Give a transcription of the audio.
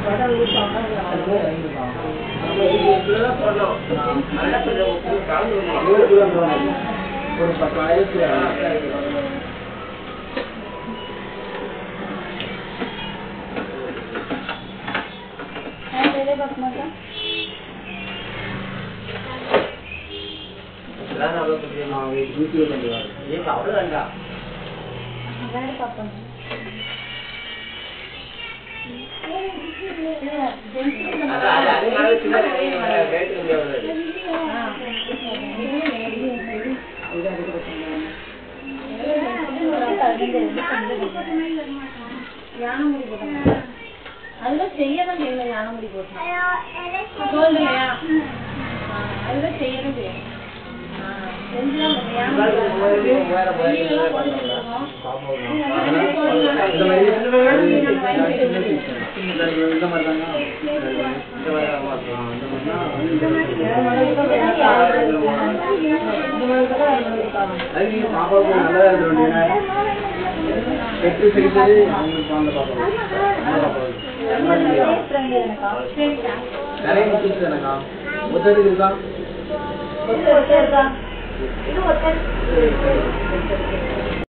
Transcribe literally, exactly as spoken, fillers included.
ஒரு பத்தாயிரத்தி அதுல செய்யணும் செய்யல யானமுடி போட்டோம் சொல்லுங்கயா அதுல செய்யணும் செய்யணும் பாப்பாவுக்கு நல்லா நிறைய முடிச்சு எனக்கா ஒத்தடி இருக்கா இது ஒத்தடி